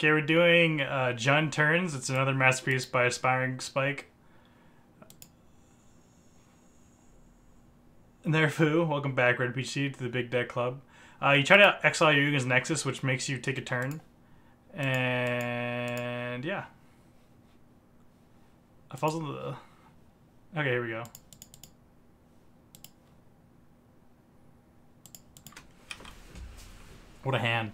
Okay, we're doing Jun Turns. It's another masterpiece by Aspiring Spike. Nerfu, welcome back, Red PC, to the Big Deck Club. You try to exile Yuga's Nexus, which makes you take a turn. And yeah. I falls into the... Okay, here we go. What a hand.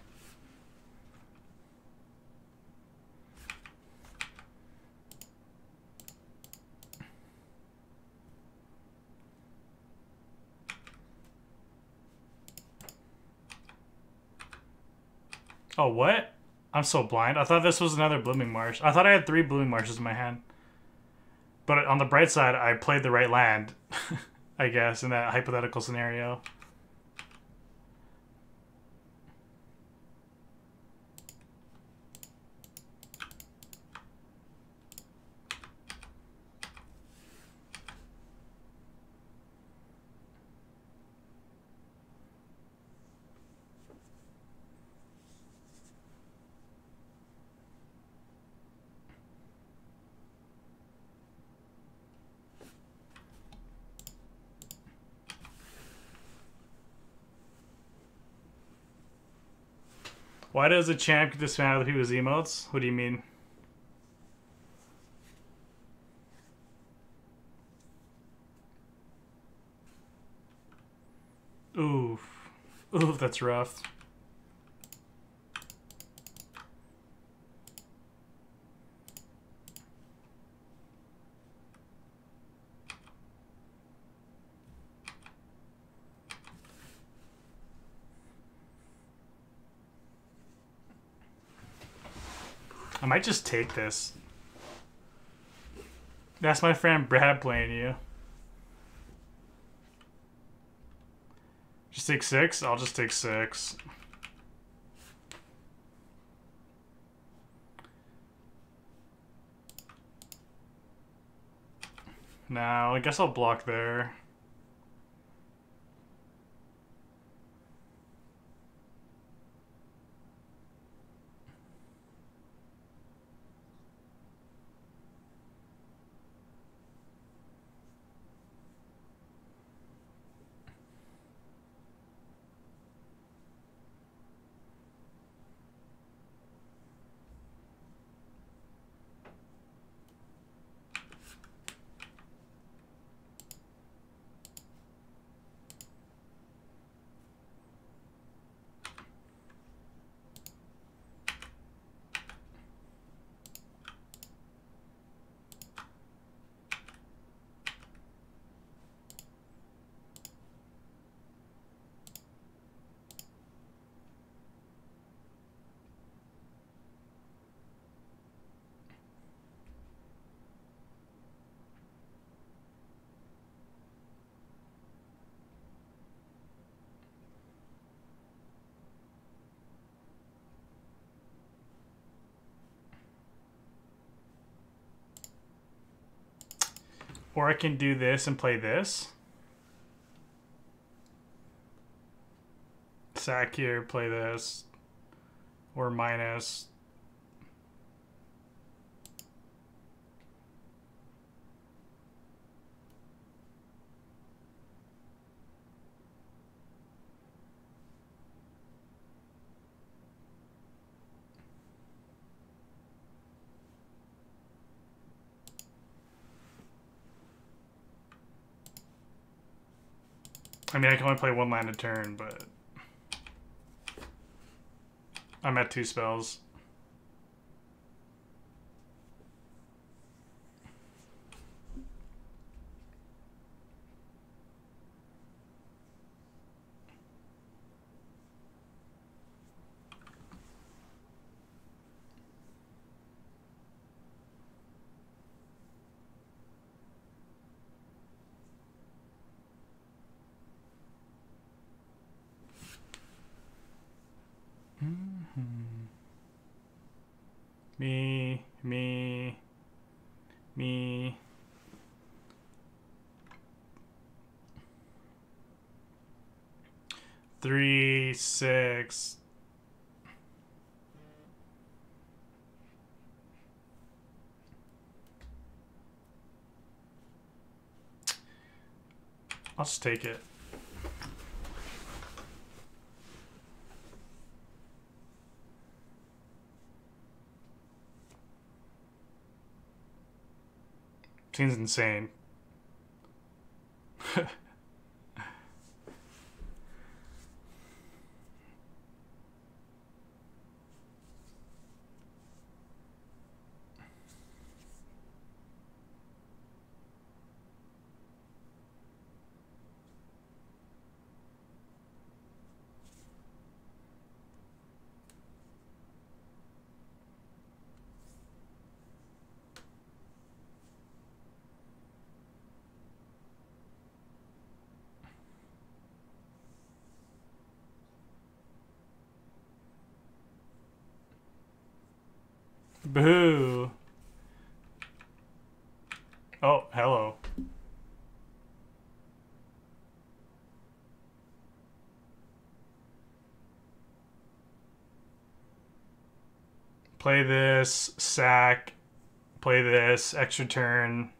Oh, what? I'm so blind. I thought this was another Blooming Marsh. I thought I had 3 Blooming Marshes in my hand. But on the bright side, I played the right land, I guess, in that hypothetical scenario. Why does a champ get dismantle other people's emotes? What do you mean? Oof. Oof, that's rough. I might just take this. That's my friend Brad playing you. Just take 6? I'll just take 6. Now, I guess I'll block there. Or I can do this and play this. Sack here, play this. Or minus. I mean, I can only play 1 land a turn, but I'm at 2 spells. Me. 3, 6. I'll just take it. Seems insane. Boo. Oh, hello. Play this, sack, play this, extra turn.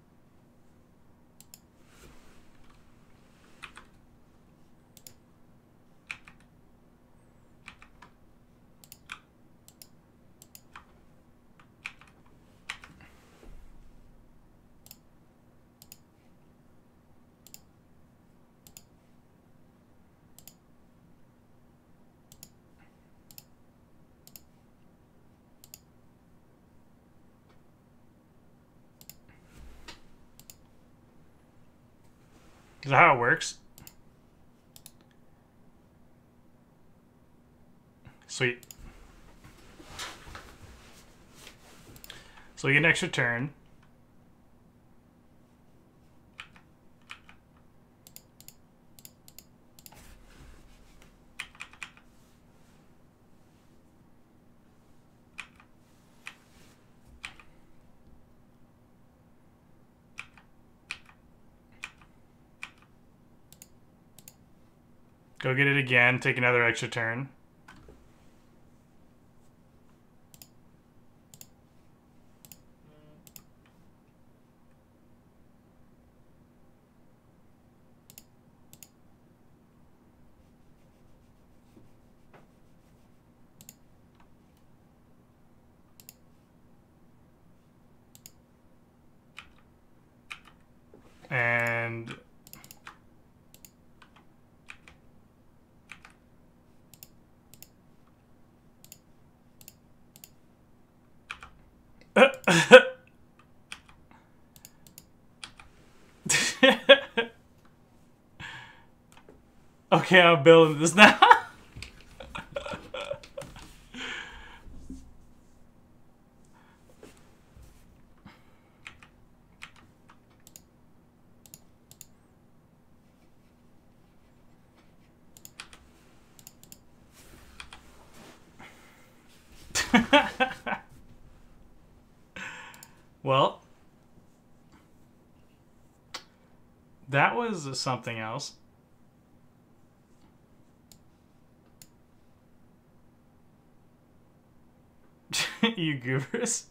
Is that how it works? Sweet. So we get an extra turn. Go get it again, take another extra turn. And okay, I'm building this now. Well, that was something else. You goobers.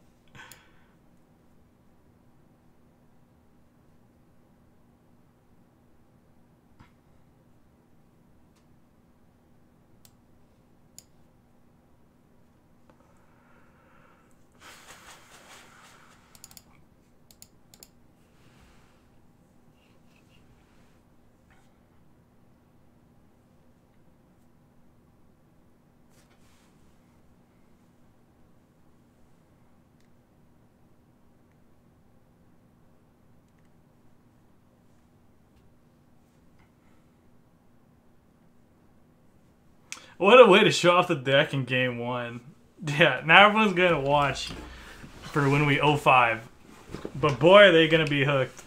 What a way to show off the deck in game one. Yeah, now everyone's gonna watch for when we 05. But boy, are they gonna be hooked.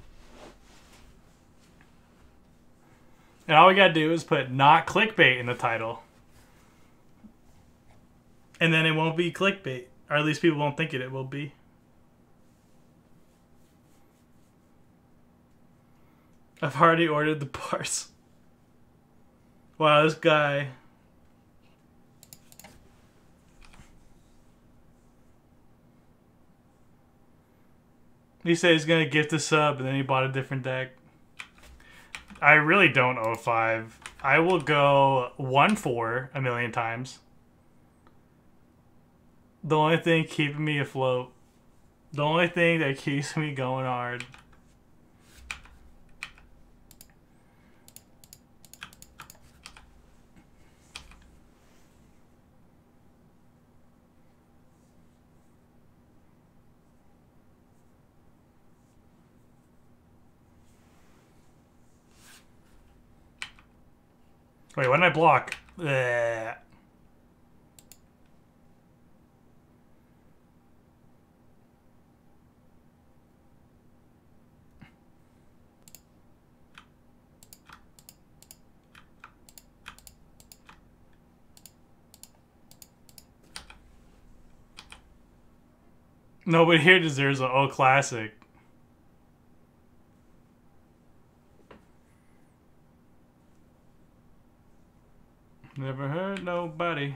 And all we gotta do is put not clickbait in the title. And then it won't be clickbait. Or at least people won't think it will be. I've already ordered the parts. Wow, this guy. He said he's gonna gift a sub and then he bought a different deck. I really don't 05. I will go 1-4 a million times. The only thing keeping me afloat. The only thing that keeps me going hard. Wait, what did I block? Bleh. Nobody here deserves an O classic. Never hurt nobody.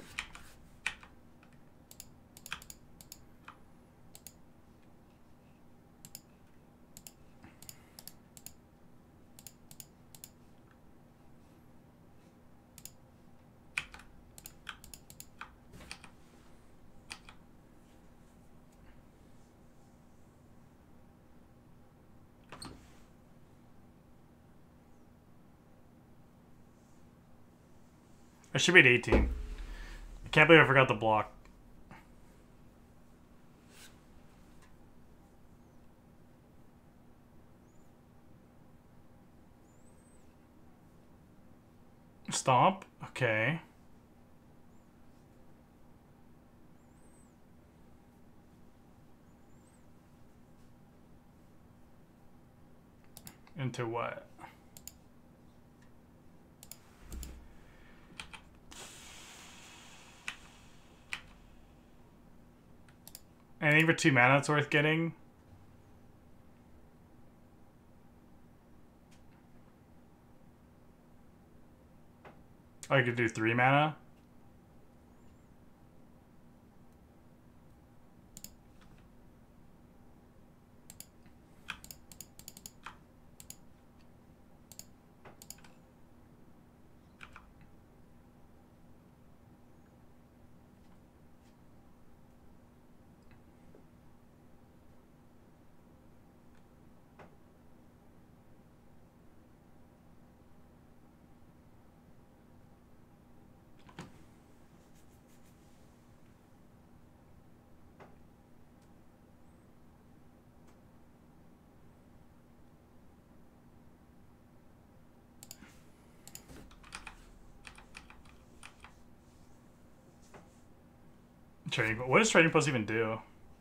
I should be at 18. I can't believe I forgot the block. Stomp? Okay. Into what? Anything for 2 mana it's worth getting? I could do 3 mana. What does Trading Post even do?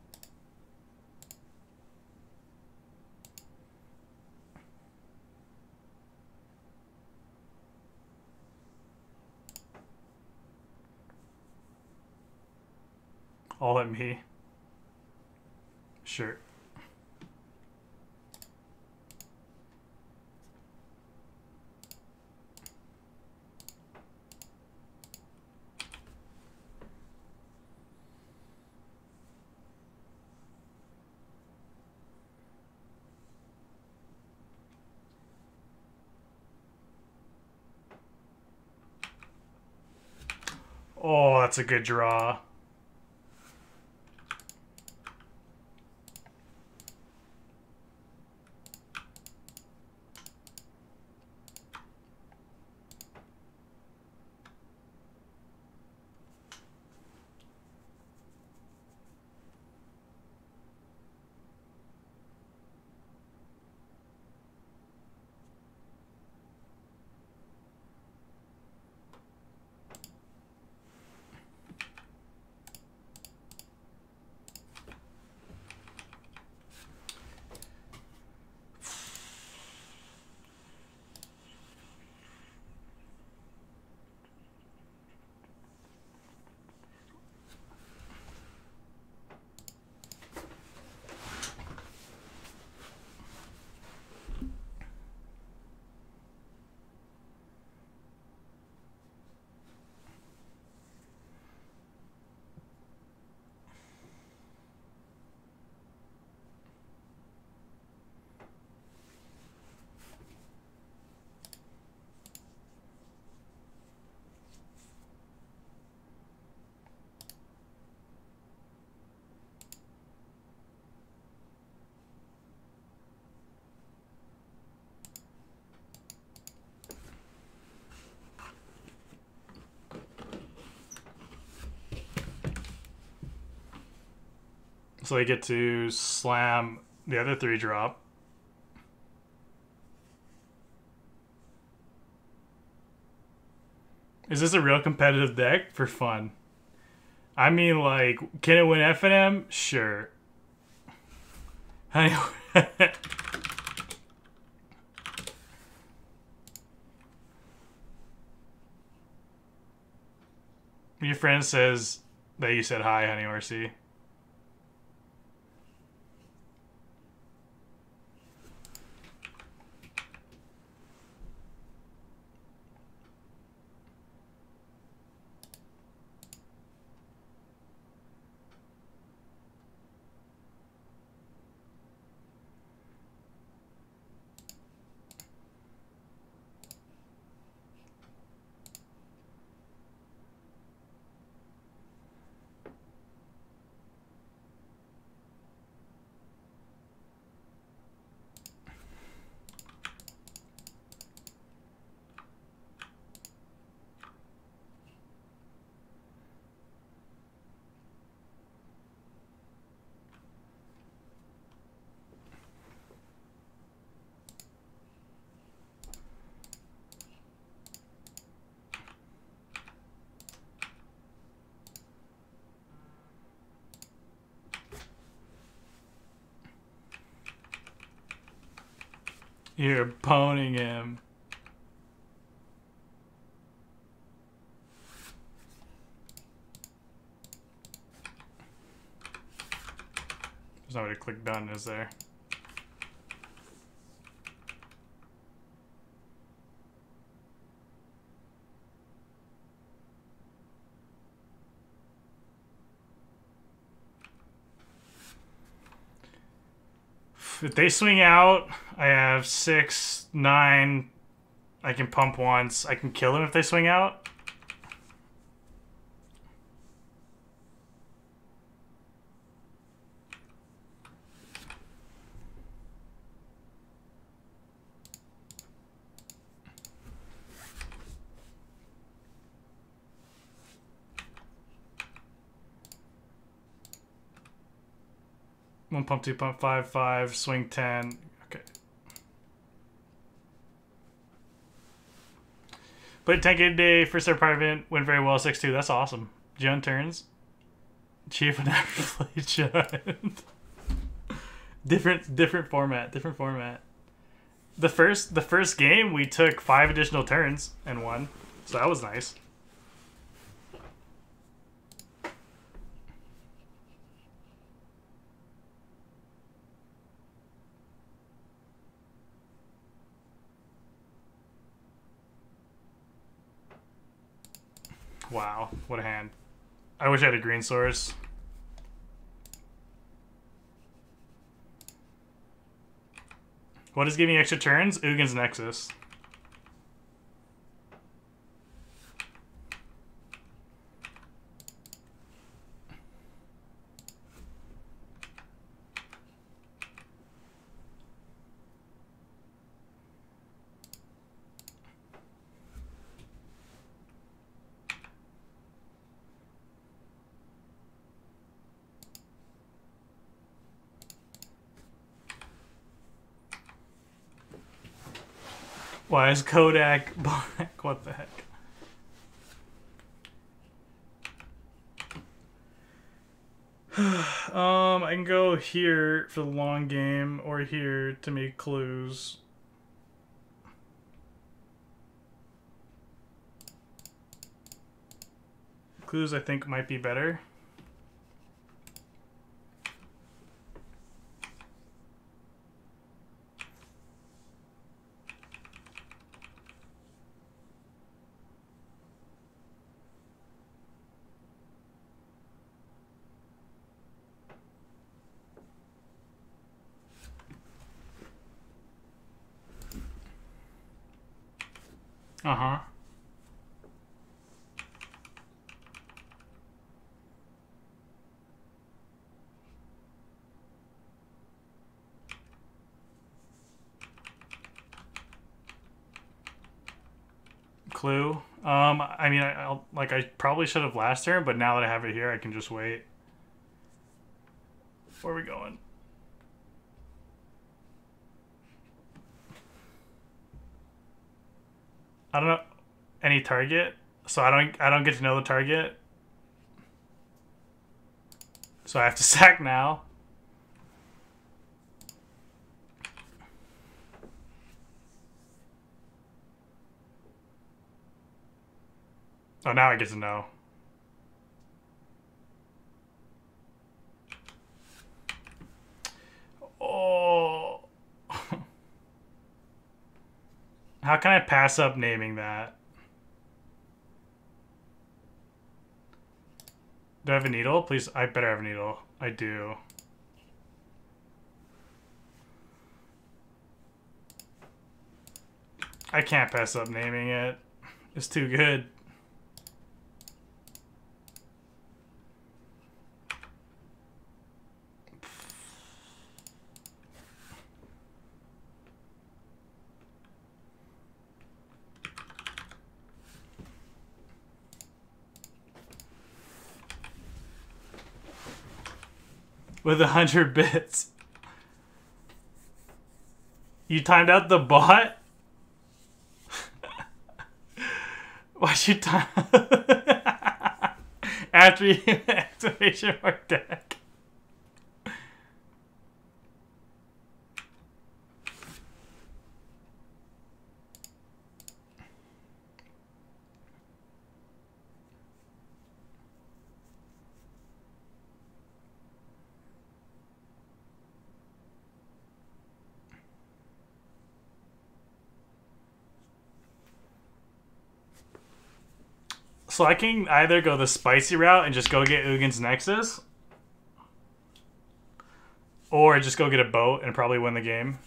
All at me. Sure. Oh, that's a good draw. So they get to slam the other 3-drop. Is this a real competitive deck? For fun. I mean, like, can it win FNM? Sure. Honey. Your friend says that you said hi, Honey Horsey. You're poning him. There's no way to click done, is there? If they swing out, I have 6, 9. I can pump once. I can kill them if they swing out. One pump, 2 pump, 5, 5, swing 10. Okay. Played 10K today, first ever part event, went very well, 6-2. That's awesome. Jund turns. Chief would never play Jund. different format. Different format. The first game we took 5 additional turns and won, so that was nice. Wow, what a hand. I wish I had a green source. What is giving extra turns? Ugin's Nexus. Why is Kodak black? What the heck? I can go here for the long game or here to make clues. Clues I think might be better. Uh-huh. Clue. I mean, I probably should have last turn, but now that I have it here, I can just wait. Where are we going? I don't know any target, so I don't get to know the target. So I have to sack now. Oh, now I get to know. Oh. How can I pass up naming that? Do I have a needle? Please, I better have a needle. I do. I can't pass up naming it. It's too good. With 100 bits. You timed out the bot? Why'd you time after you activation mark deck? So I can either go the spicy route and just go get Ugin's Nexus, or just go get a boat and probably win the game.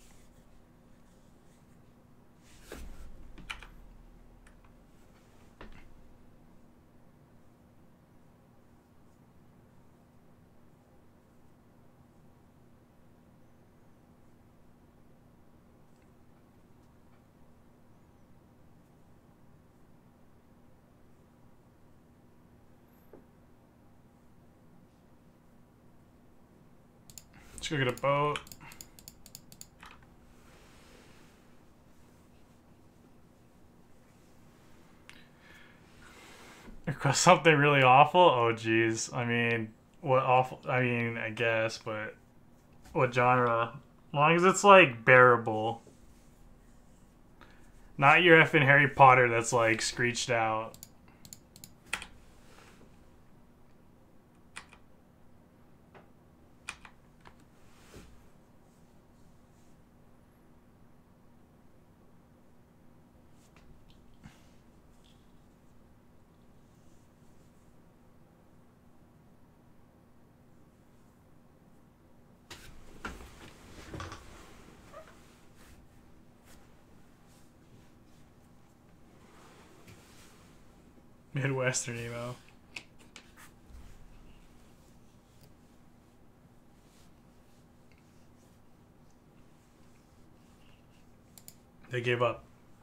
Let's go get a boat. Request something really awful? Oh, geez. I mean, what awful? I mean, I guess, but what genre? As long as it's, like, bearable. Not your effing Harry Potter that's, like, screeched out. Midwestern emo. They gave up.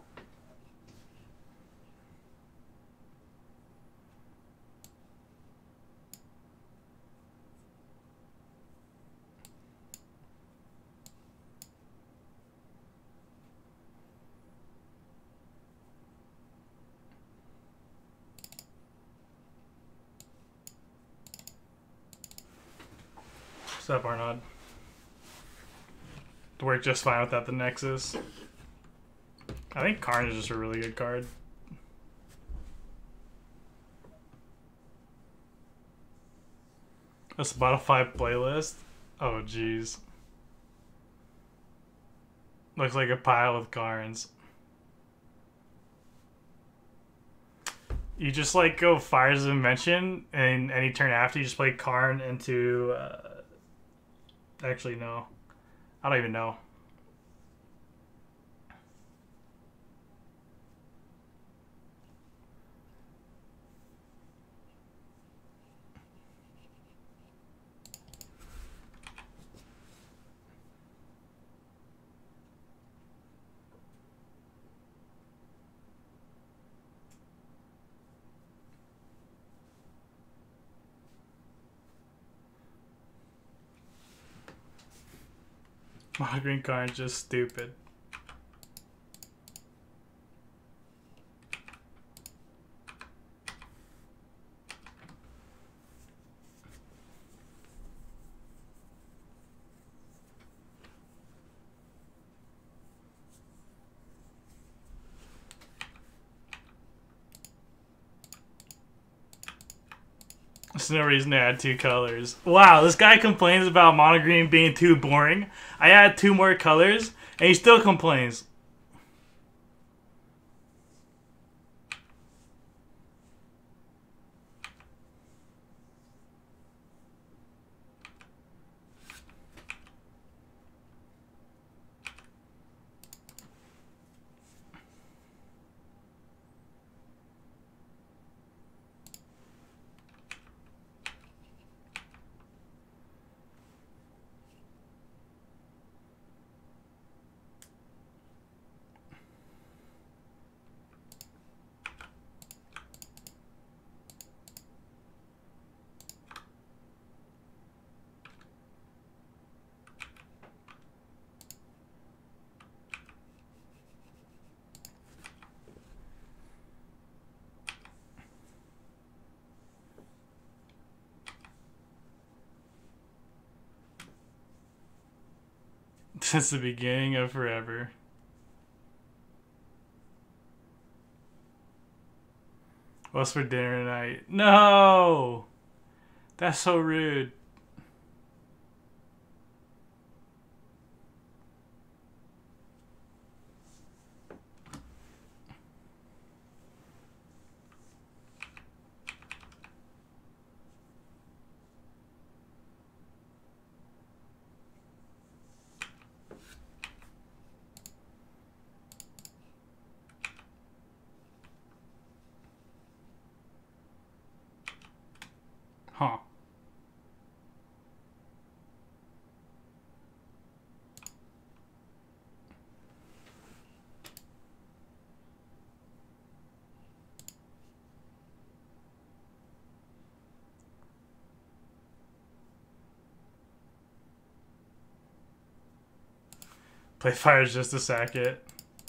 What's up, Arnaud? It worked just fine without the Nexus. I think Karn is just a really good card. That's the bottom 5 playlist. Oh, jeez. Looks like a pile with Karns. You just like go Fires of Invention, and any turn after you just play Karn into. Actually, no. I don't even know. My green card is just stupid. There's no reason to add 2 colors. Wow, this guy complains about mono green being too boring. I add 2 more colors, and he still complains. Since the beginning of forever. What's for dinner tonight? No! That's so rude. Huh. Play fires just to sack it.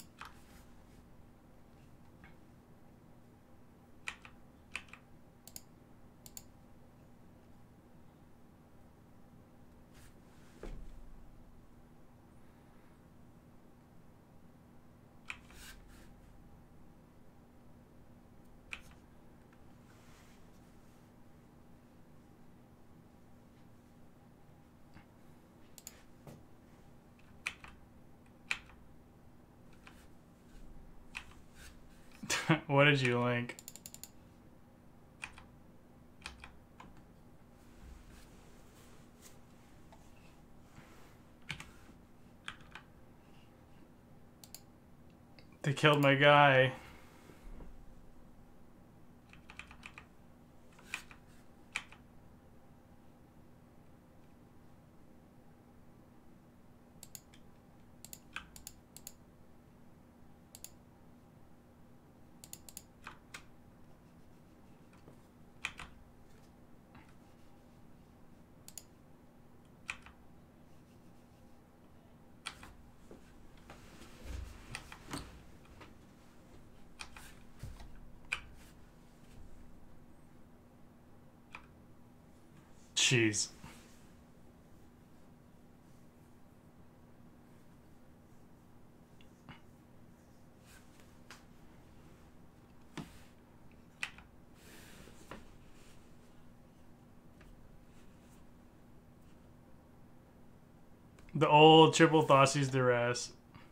What did you link? They killed my guy. Jeez. The old triple Thoughtseize duress.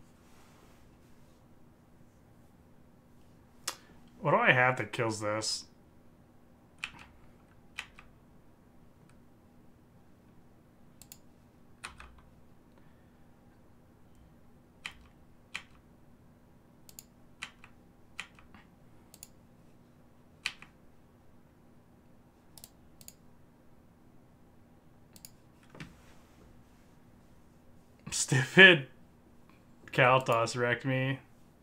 What do I have that kills this? Stupid Kael'thas wrecked me.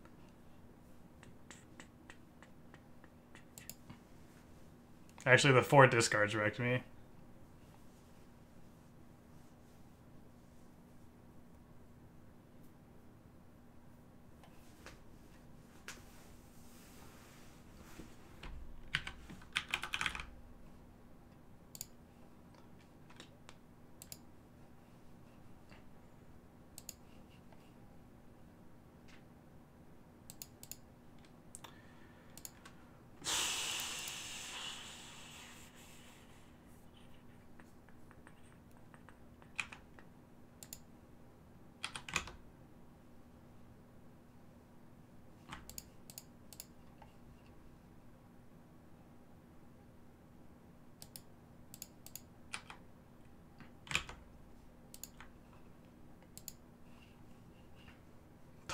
Actually, the 4 discards wrecked me.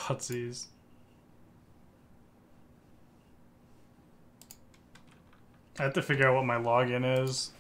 Thoughtseize. I have to figure out what my login is.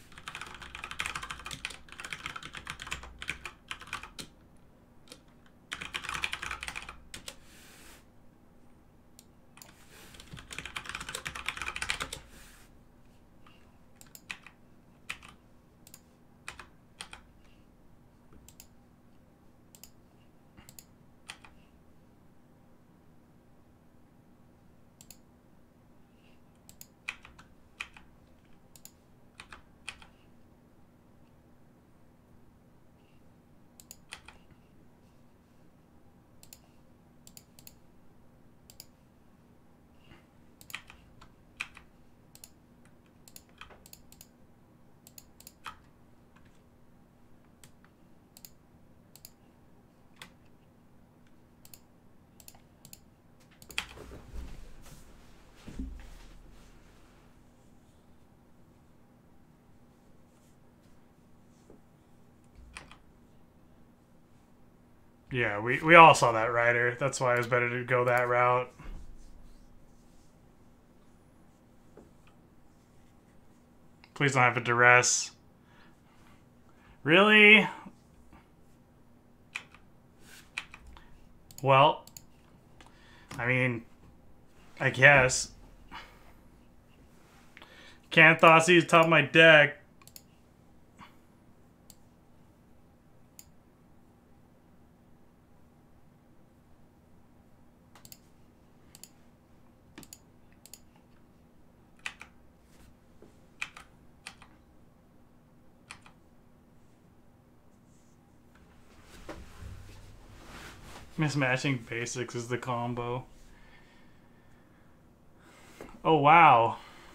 Yeah, we all saw that rider. That's why it was better to go that route. Please don't have a duress. Really? Well, I mean, I guess. Can't Thoughtseize top my deck. Mismatching basics is the combo. Oh, wow.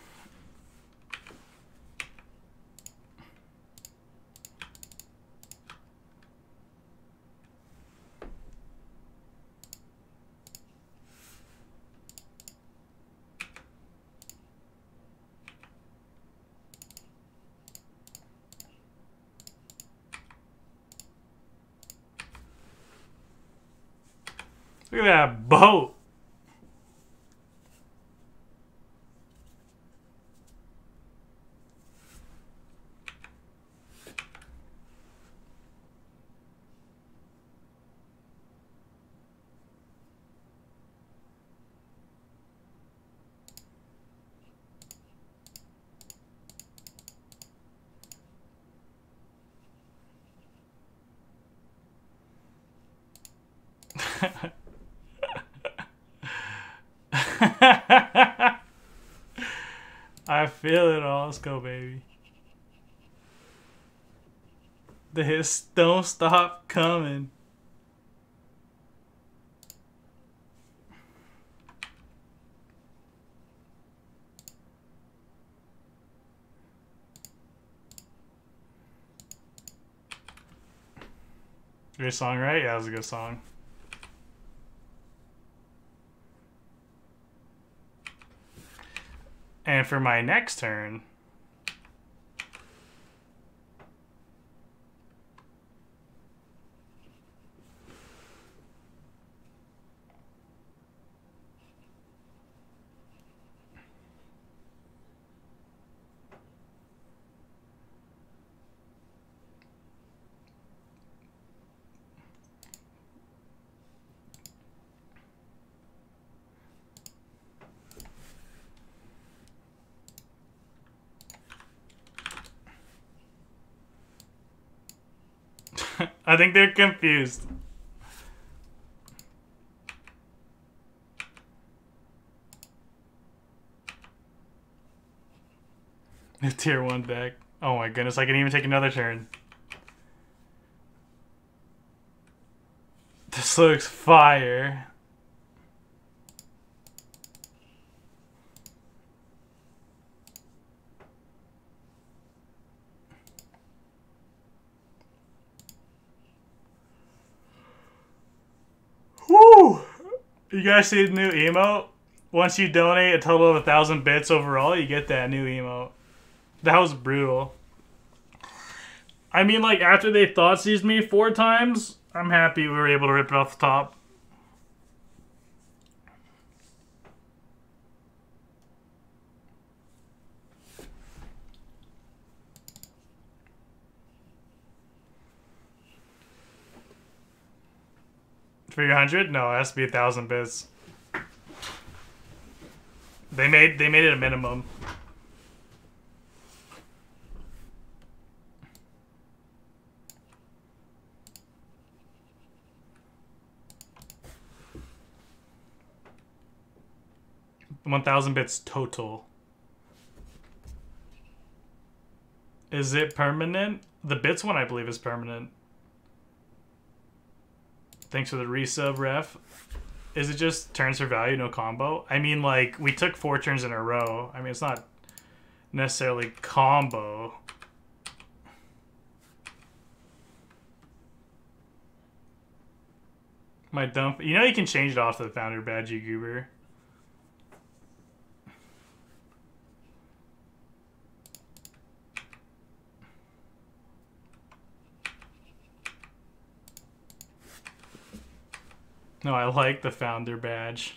Look at that boat. I feel it all. Let's go, baby. The hits don't stop coming. Good song, right? Yeah, that was a good song. And for my next turn, I think they're confused. The tier 1 deck. Oh my goodness, I can even take another turn. This looks fire. Woo! You guys see the new emote? Once you donate a total of 1,000 bits overall, you get that new emote. That was brutal. I mean, like, after they Thoughtseized me 4 times, I'm happy we were able to rip it off the top. 300? No, it has to be 1,000 bits. They made it a minimum. $1,000 bits total. Is it permanent? The bits one, I believe, is permanent. Thanks for the resub, ref. Is it just turns for value, no combo? I mean, like, we took 4 turns in a row. I mean, it's not necessarily combo. My dump. You know you can change it off to the founder badge, you goober. No, I like the founder badge.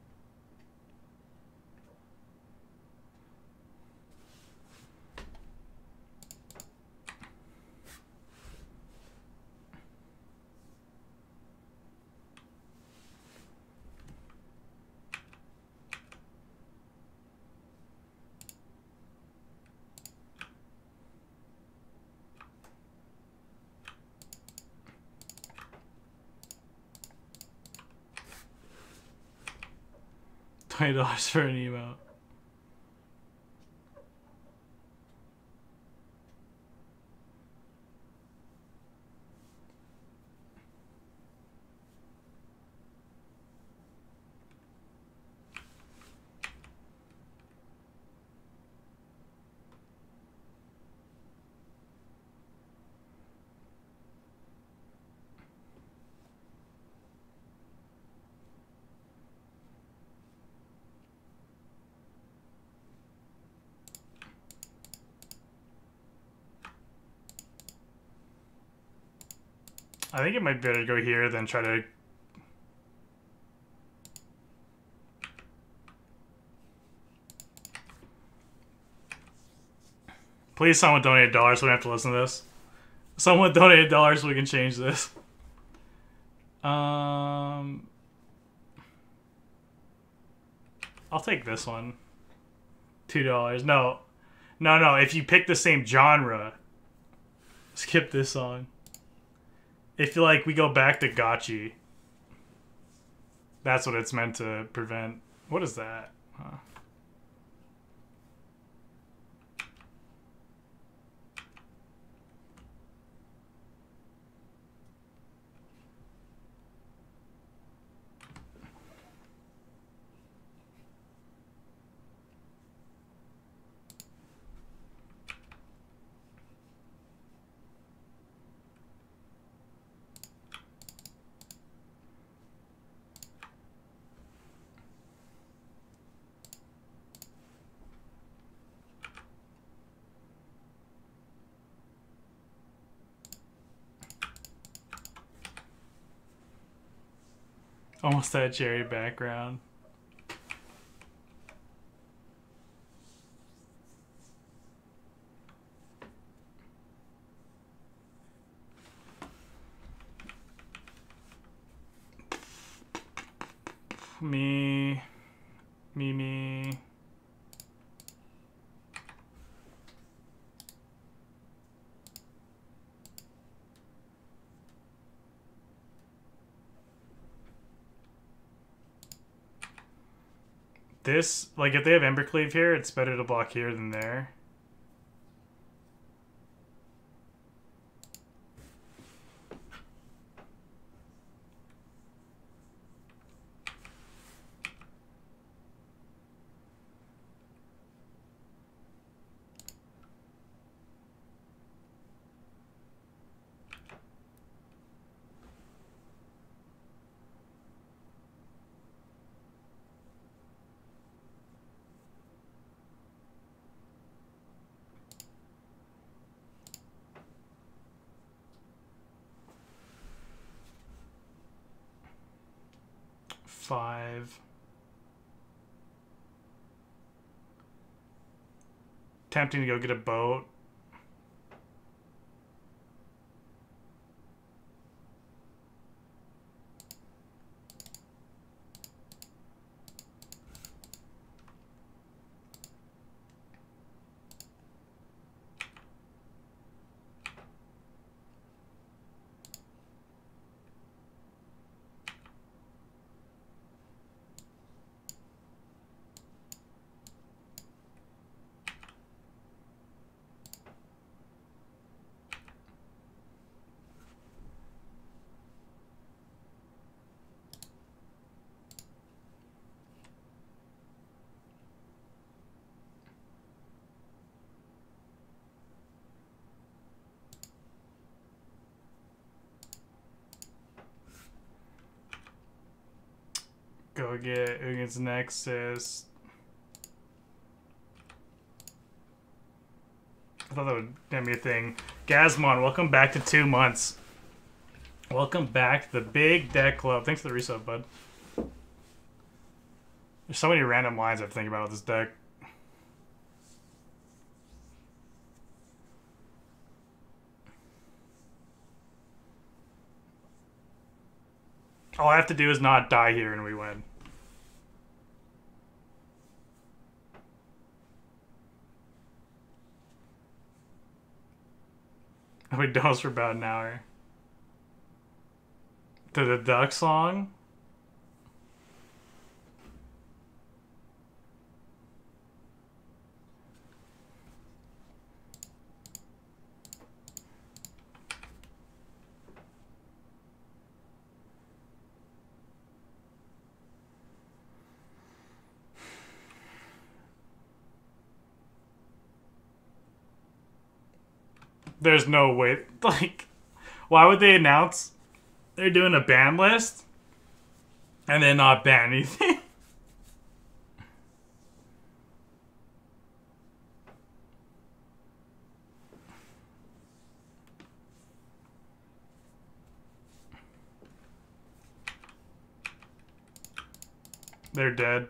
$20 for an emote. I think it might be better to go here than try to... Please, someone donate $1 so we don't have to listen to this. Someone donate $1 so we can change this. I'll take this one. $2. No. No, if you pick the same genre, skip this song. If like we go back to Gotchi, that's what it's meant to prevent. What is that? Huh. Almost that cherry background. Me. This, like, if they have Embercleave here, it's better to block here than there. Five. Tempting to go get a boat. we get against Nexus. I thought that would be a thing. Gazmon, welcome back to 2 months. Welcome back to the Big Deck Club. Thanks for the resub, bud. There's so many random lines I'm thinking about with this deck. All I have to do is not die here and we win. We dose for about an hour. To the duck song? There's no way. Like, why would they announce they're doing a ban list and then not ban anything? They're dead.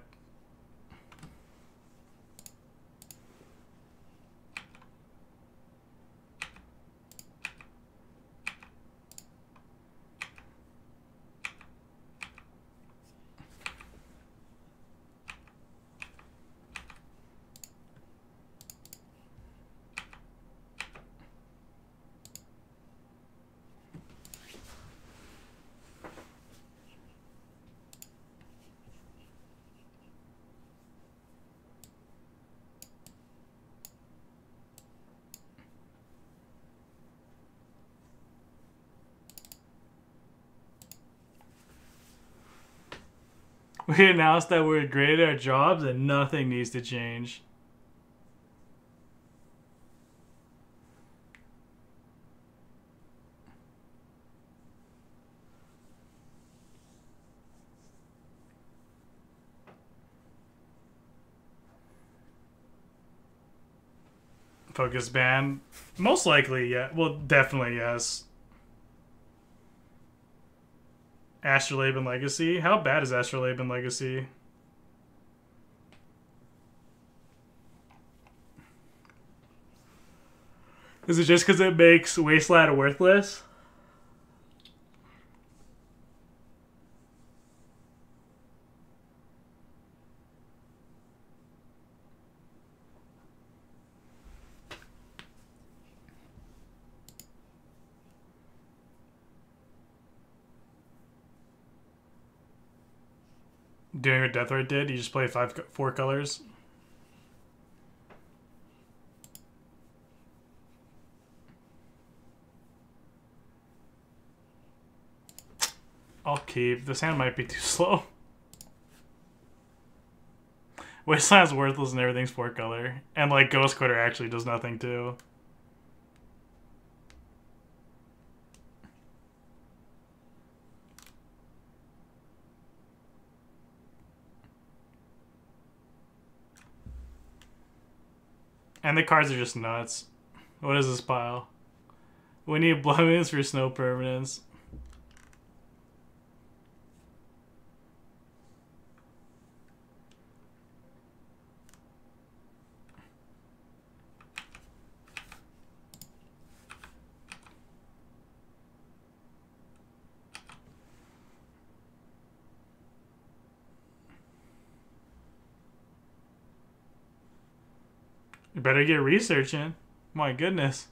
We announced that we're great at our jobs and nothing needs to change. Focus ban? Most likely, yeah. Well, definitely, yes. Astrolabe and Legacy? How bad is Astrolabe and Legacy? Is it just because it makes Wasteland worthless? Doing what Deathrite did? You just play 4 colors? I'll keep. This hand might be too slow. Wasteland's worthless and everything's 4 color. And like Ghost Quarter actually does nothing too. And the cards are just nuts. What is this pile? We need blood moons for snow permanents. You better get researching. My goodness.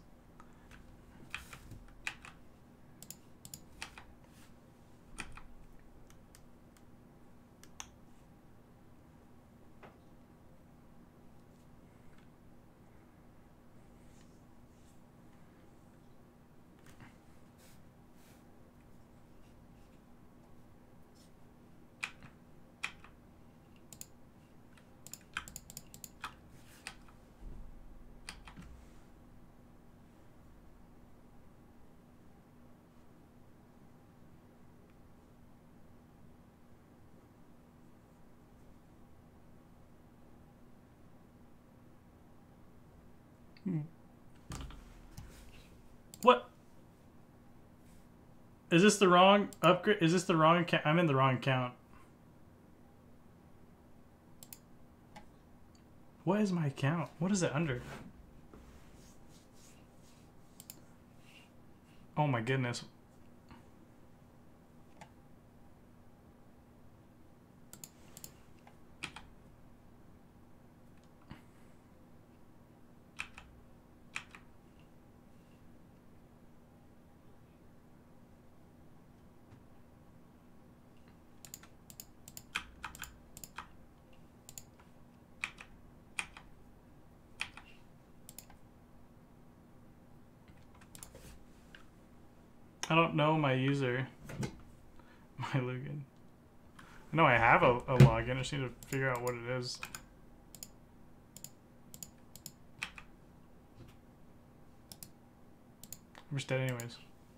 What? Is this the wrong upgrade? Is this the wrong account? I'm in the wrong account. What is my account? What is it under? Oh my goodness. I don't know my user. My login. I know I have a login. I just need to figure out what it is. I'm just dead anyways.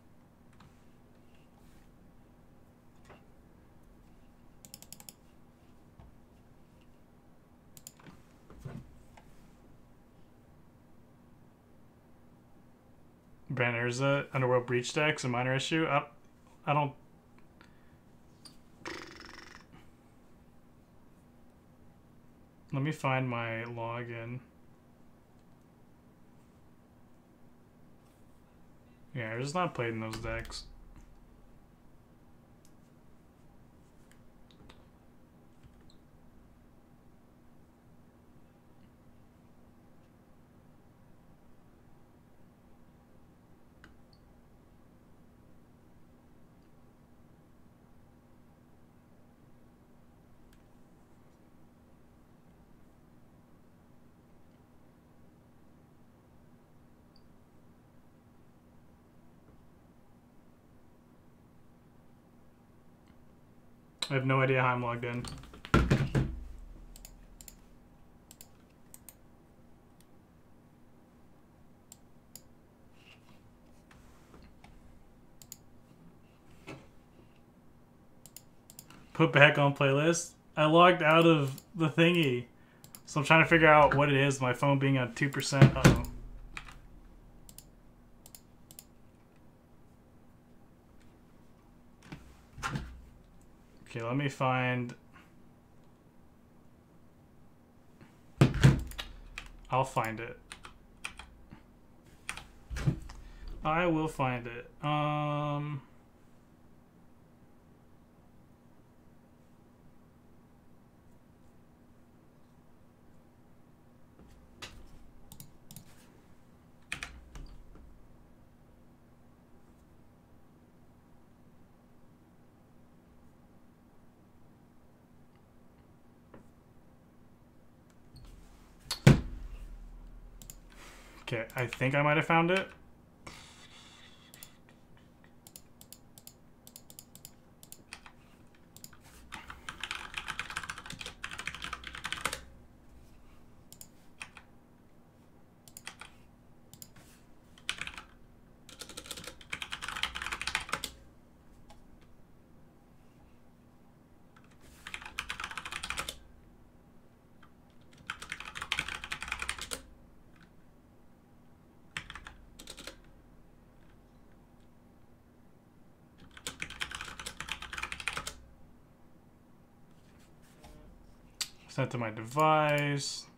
Brand Urza, Underworld Breach decks, a minor issue. I don't. Let me find my login. Yeah, I just not played in those decks. I have no idea how I'm logged in. Put back on playlist. I logged out of the thingy. So I'm trying to figure out what it is. My phone being at 2%. Uh-oh. Okay, let me find... I'll find it. I will find it. Okay, I think I might have found it. Sent to my device.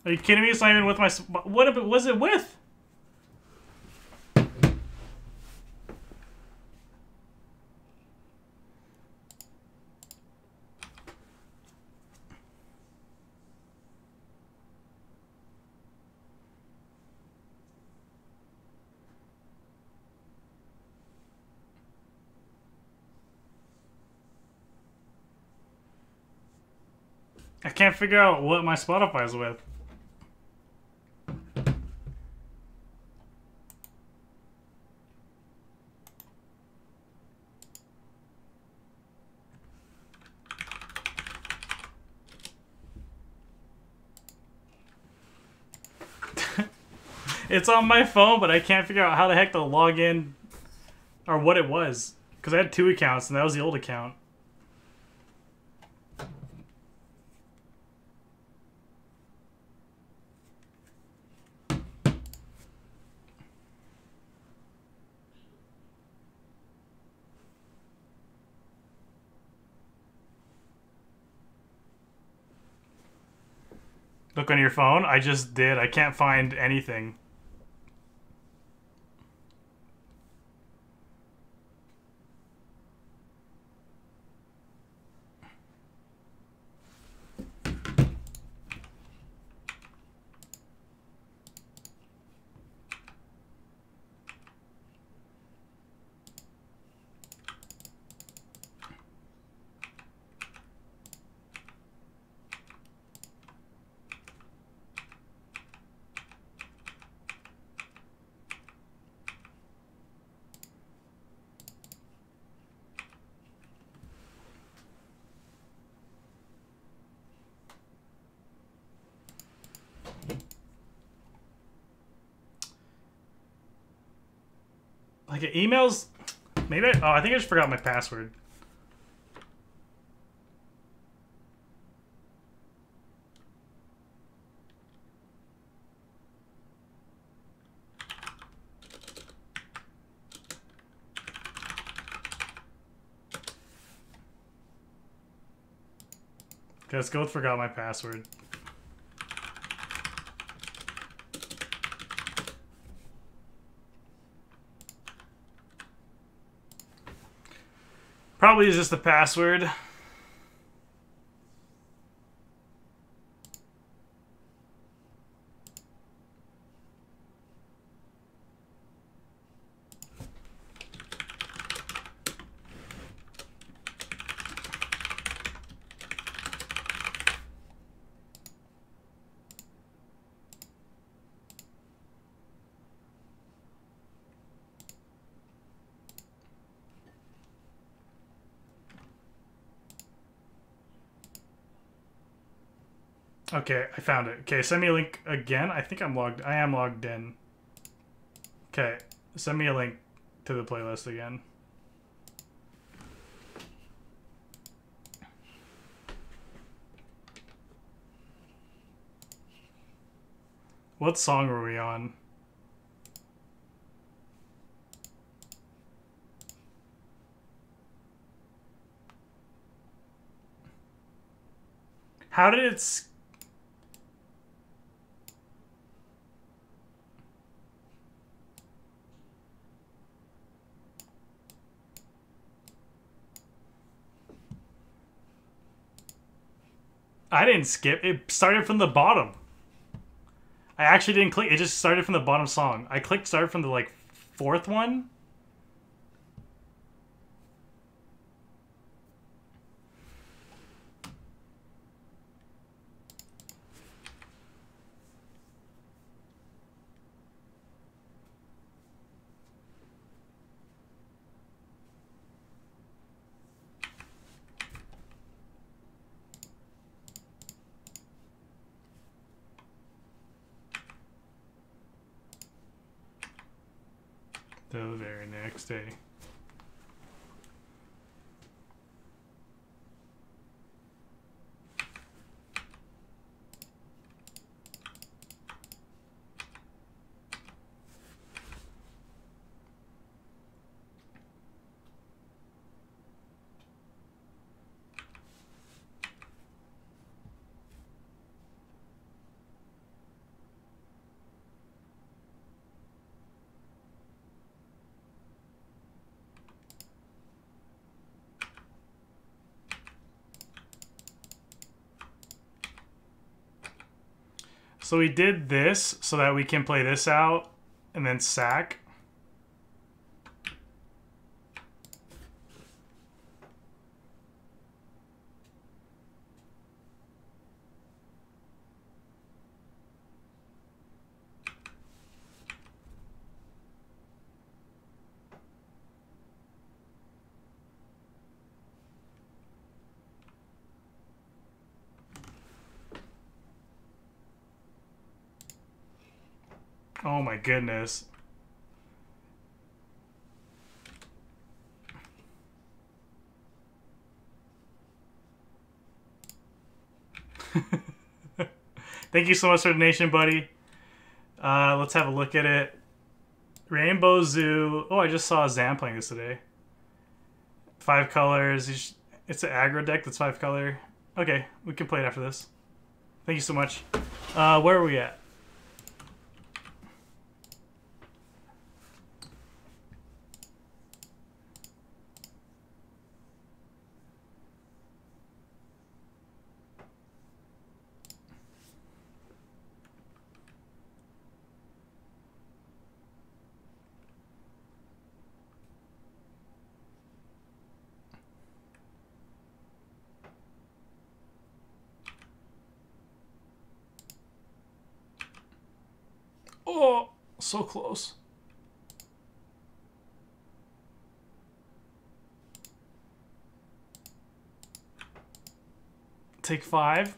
Are you kidding me? It's not even with my... What was it with? I can't figure out what my Spotify's with. It's on my phone, but I can't figure out how the heck to log in or what it was. Because I had 2 accounts, and that was the old account. Look on your phone? I just did. I can't find anything. Like emails, maybe. I think I just forgot my password. Okay, let's go with forgot my password. Probably is just the password. Okay, I found it. Okay, send me a link again. I think I am logged in. Okay, send me a link to the playlist again. What song were we on? How did it... I didn't skip. It started from the bottom. I actually didn't click. It just started from the bottom song. I clicked start from the, like, 4th one. The very next day. So we did this so that we can play this out and then sack. Oh my goodness. Thank you so much for the donation, buddy. Let's have a look at it. Rainbow Zoo. Oh, I just saw Zam playing this today. 5 colors. It's an aggro deck that's 5 color. Okay, we can play it after this. Thank you so much. Where are we at? Oh, so close. Take 5.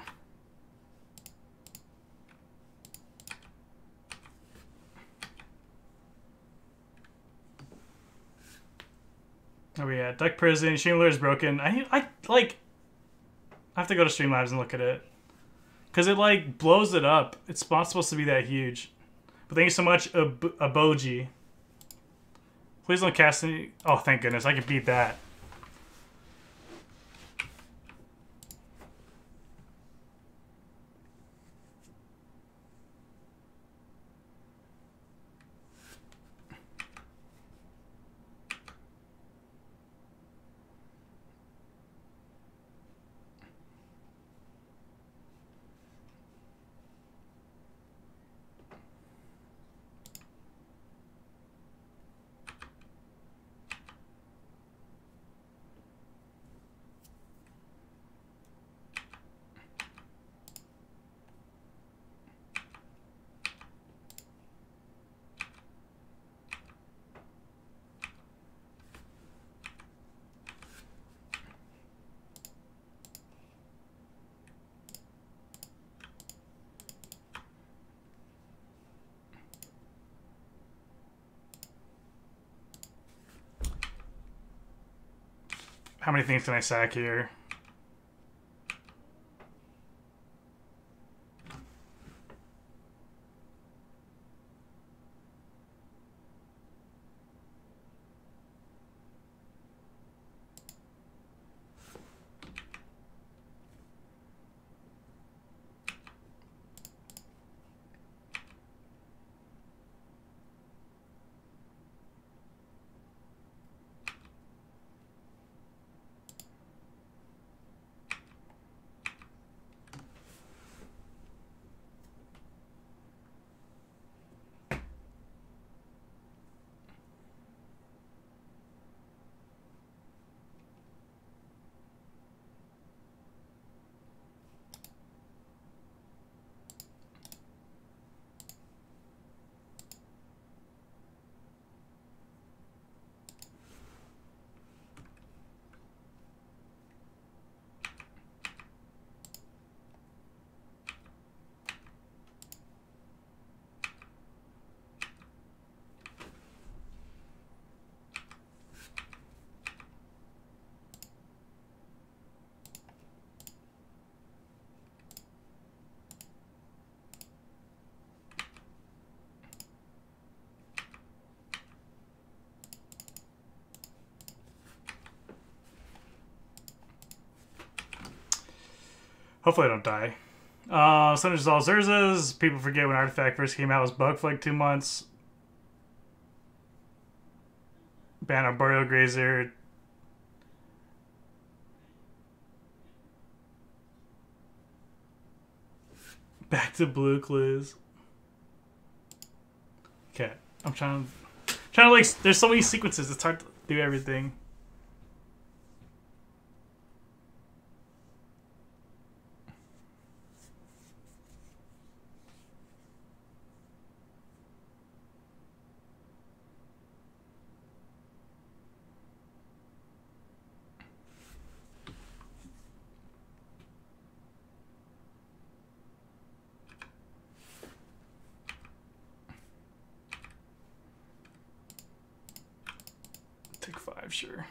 Where we at? Duck Prison. Streamlabs is broken. I have to go to Streamlabs and look at it. Because it, like, blows it up. It's not supposed to be that huge. But thank you so much, Aboji. Please don't cast any... Oh, thank goodness. I can beat that. How many things can I sack here? Hopefully I don't die. Sunder's all Zurzas. People forget when Artifact first came out, it was bug for like 2 months. Ban Arboreal Grazer. Back to blue clues. Okay, I'm trying to like. There's so many sequences. It's hard to do everything. Take 5, sure.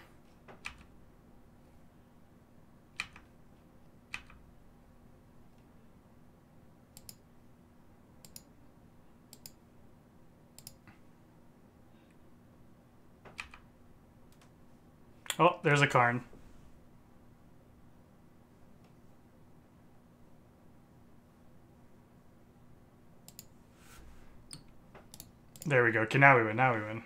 Oh, there's a Karn. There we go. Okay, now we win. Now we win.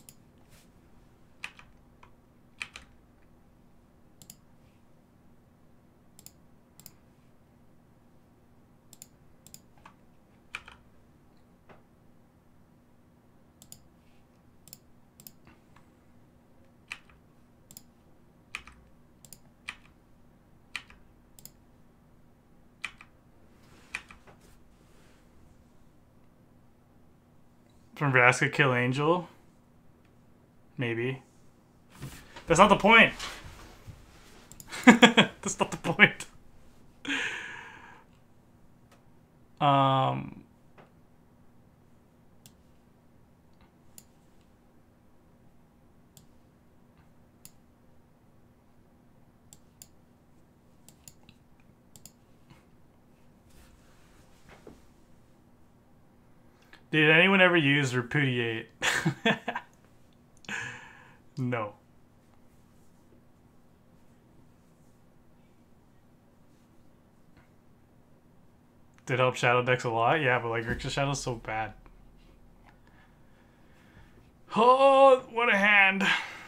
From Vraska kill Angel? Maybe. That's not the point. That's not the point. Did anyone ever use repudiate? No. Did help Shadow decks a lot? Yeah, but like Grixis Shadow's so bad. Oh, what a hand.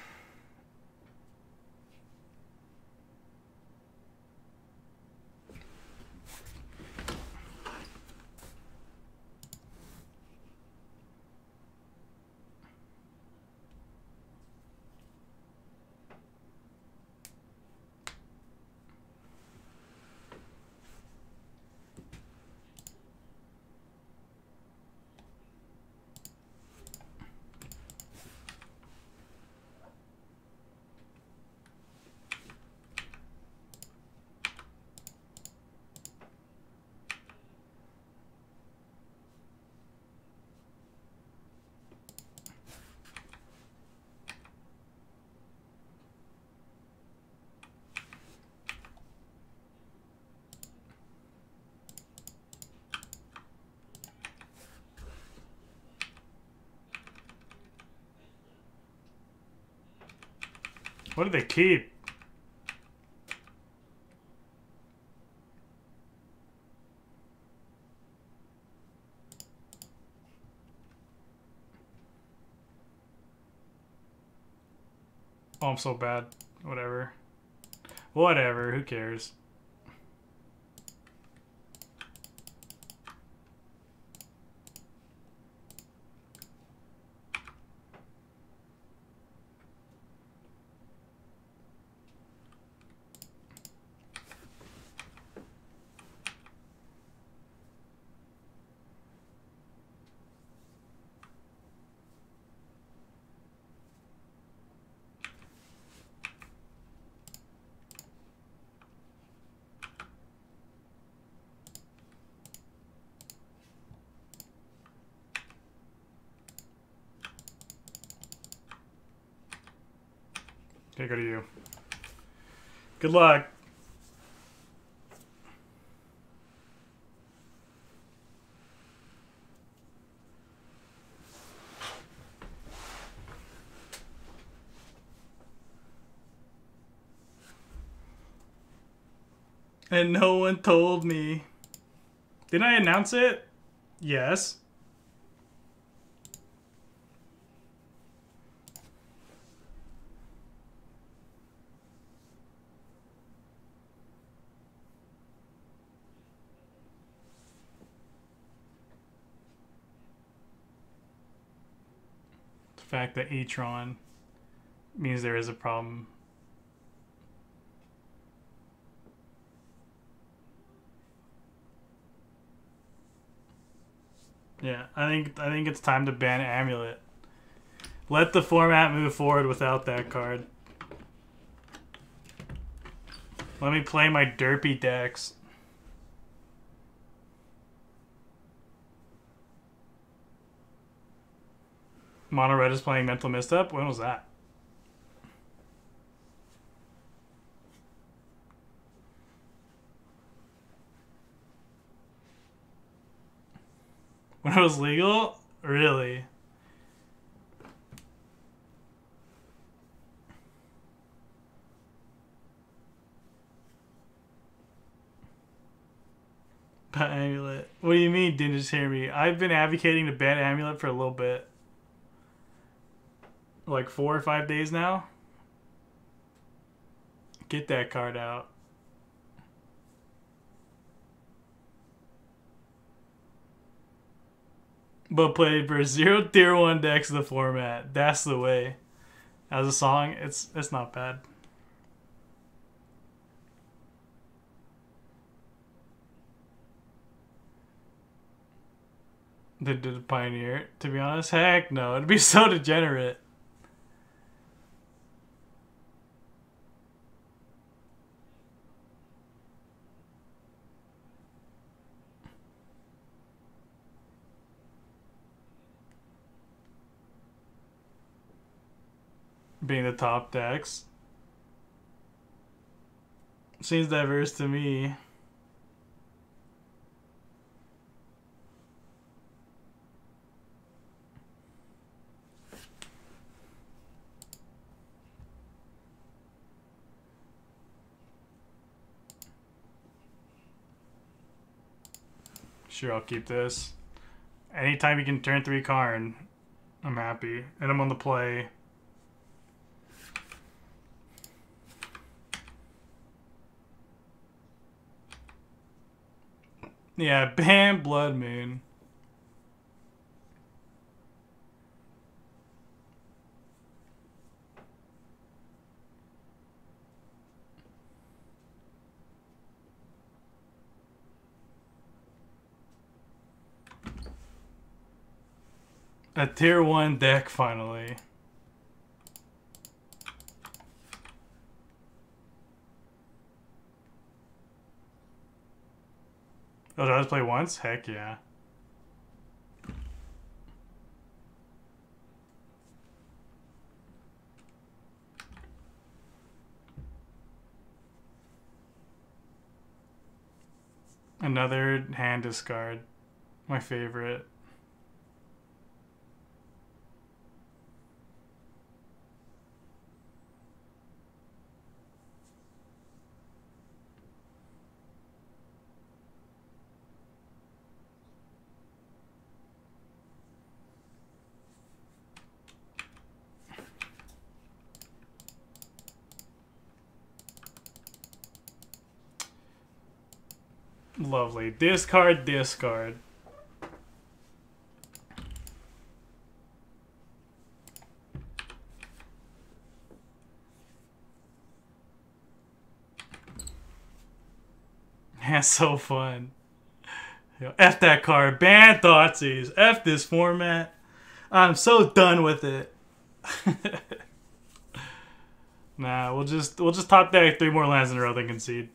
What did they keep? Oh, I'm so bad. Whatever. Whatever, who cares? Okay, go to you. Good luck. And no one told me. Didn't I announce it? Yes. fact that e-tron means there is a problem. Yeah, I think it's time to ban Amulet. Let the format move forward without that card. Let me play my derpy decks. Mono Red is playing Mental Misstep? When was that? When it was legal? Really? Ban Amulet. What do you mean, didn't just hear me? I've been advocating to ban Amulet for a little bit. Like 4 or 5 days now. Get that card out. But played for 0 tier 1 decks of the format. That's the way. As a song, it's not bad. They did a Pioneer. To be honest, heck no. It'd be so degenerate. Being the top decks. Seems diverse to me. Sure, I'll keep this. Anytime you can turn 3 Karn, I'm happy. And I'm on the play. Yeah, ban Blood Moon. A tier 1 deck, finally. Oh, did I just play once? Heck yeah. Another hand discard. My favorite. Lovely. Discard, discard. That's so fun. Yo, F that card. Ban Thoughtseize. F this format. I'm so done with it. Nah, we'll just top deck 3 more lands in a row than concede.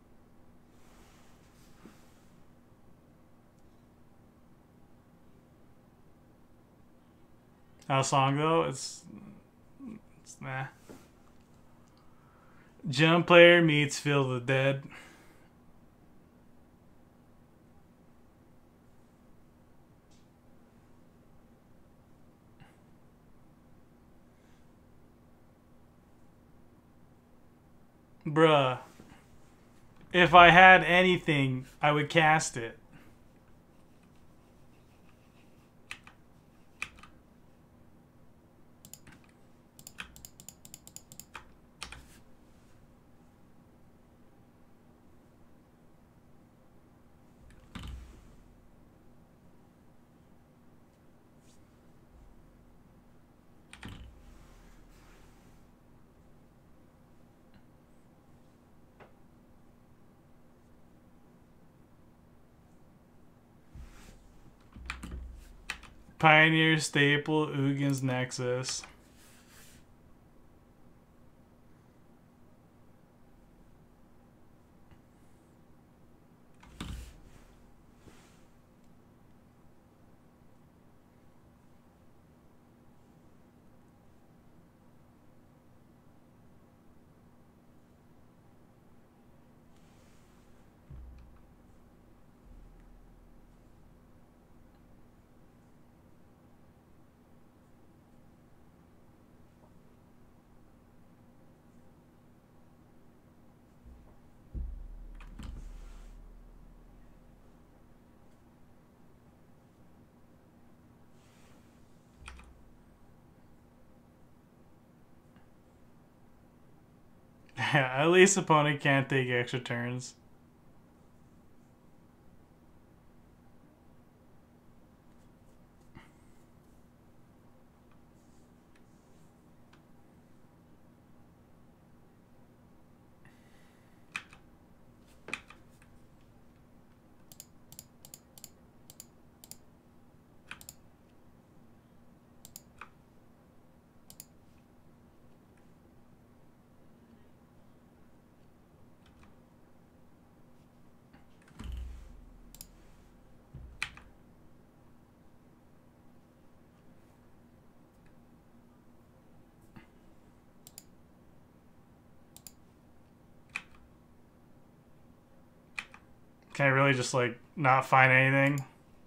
How song though? It's nah. Jump player meets Feel the Dead. Bruh. If I had anything, I would cast it. Pioneer, Staple, Ugins, Nexus. At least opponent can't take extra turns. Can I really just like not find anything?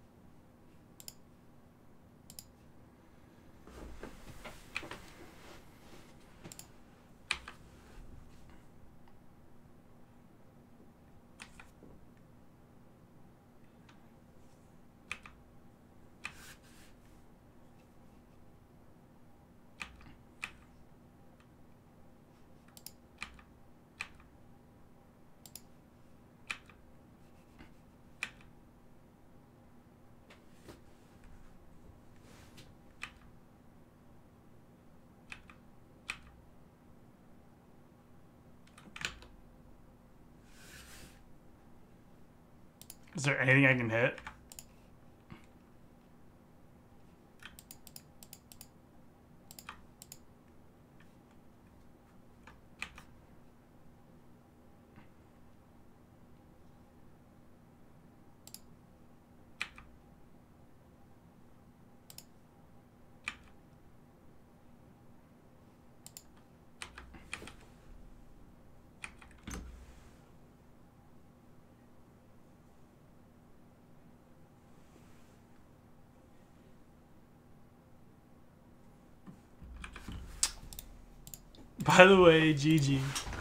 Is there anything I can hit? By the way, GG.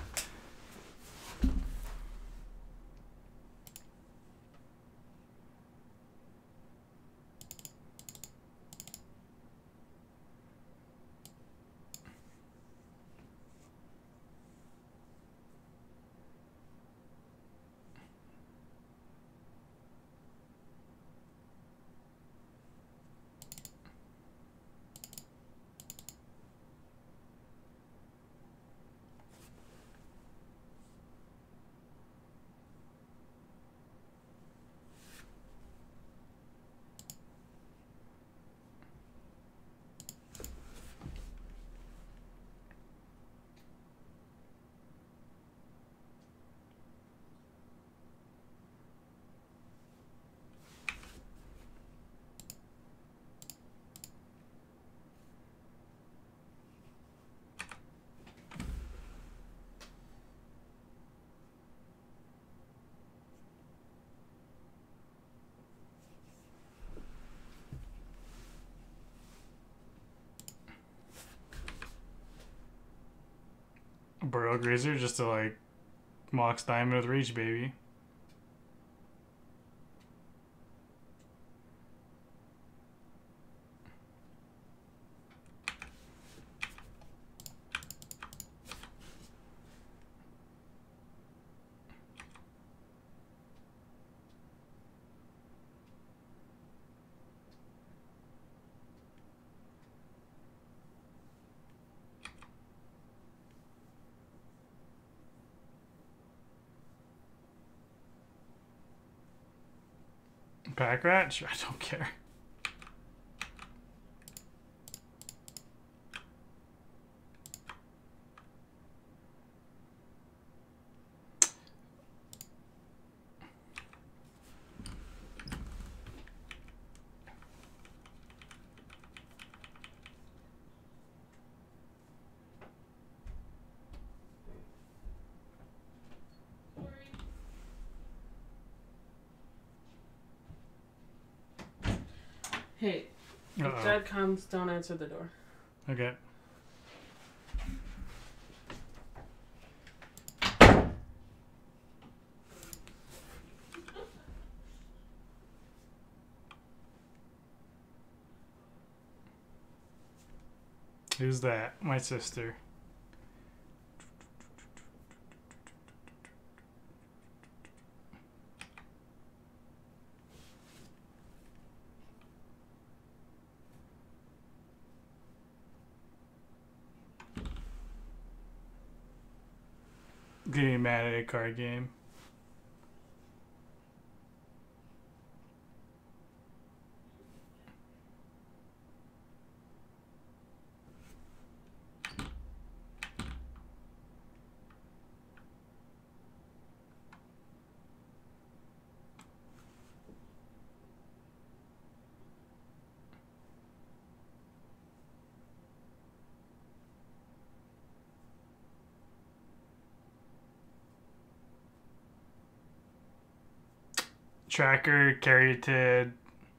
Burrow Grazer just to like Mox Diamond with Reach, baby. Pack rat? Sure, I don't care. Hey, if Dad comes, don't answer the door. Okay. Who's that? My sister. Getting mad at a card game. Tracker, Caryatid.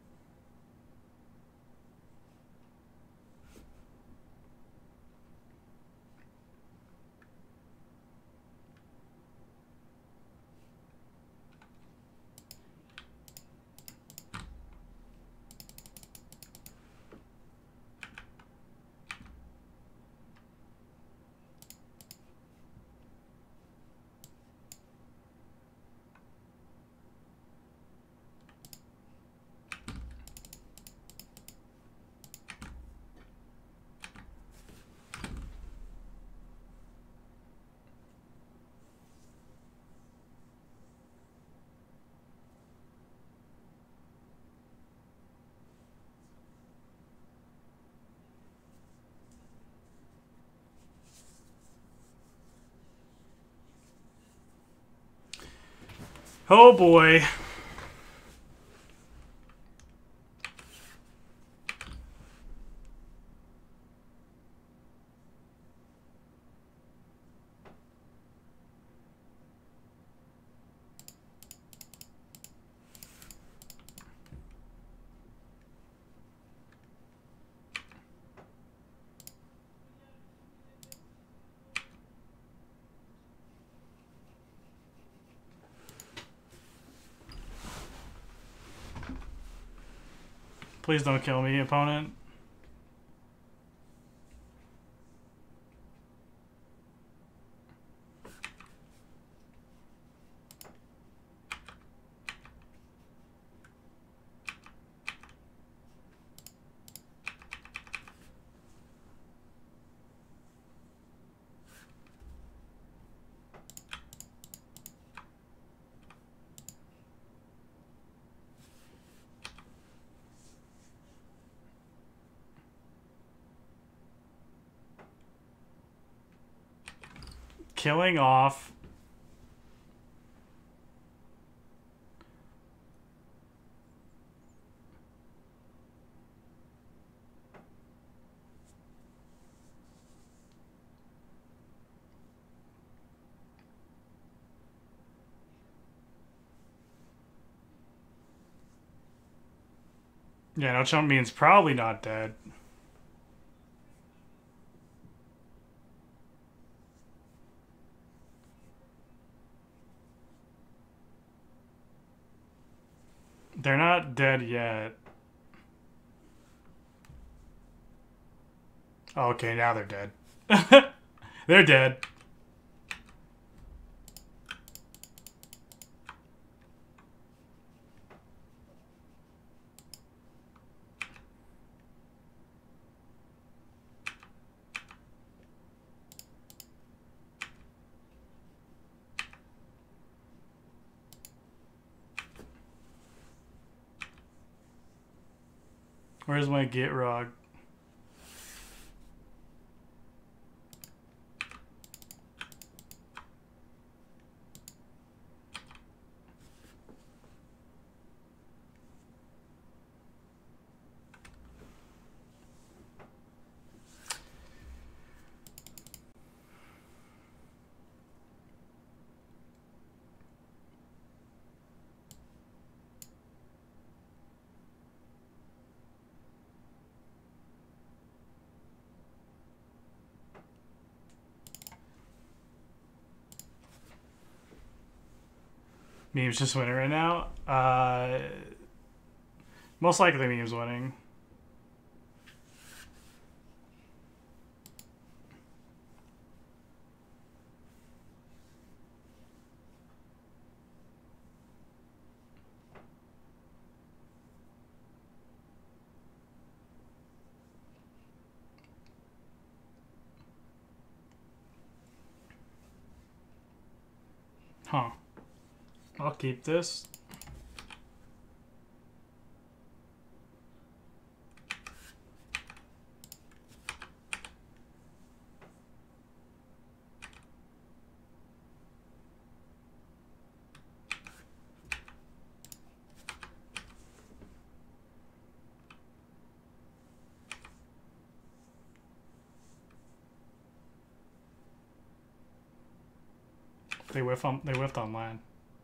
Oh boy. Please don't kill me, opponent. Killing off. Yeah, no chump means probably not dead. They're not dead yet. Oh, okay, now they're dead. They're dead. Where's my Gitrog? Memes just winning right now. Most likely memes winning. Huh. I'll keep this. They whiffed on land.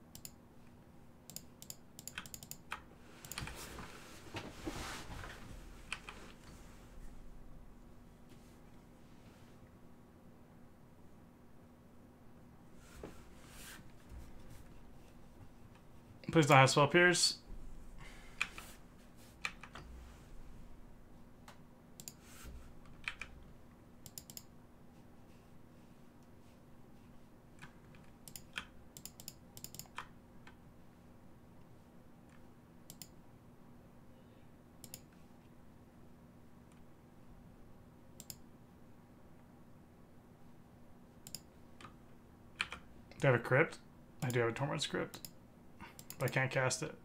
Please don't have swell peers. Do I have a crypt? I do have a Torment script, but I can't cast it.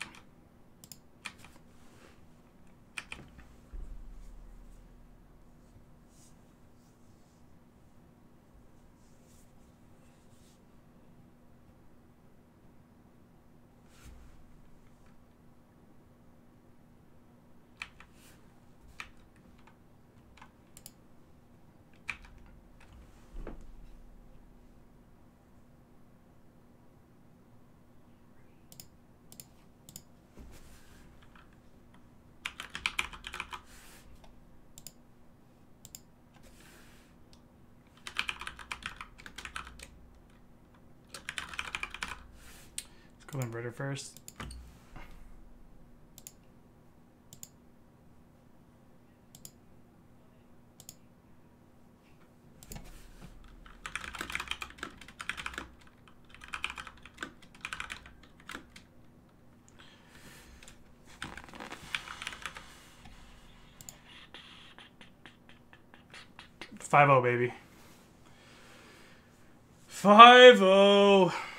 Go inverter first. Five-0, baby. 5-0.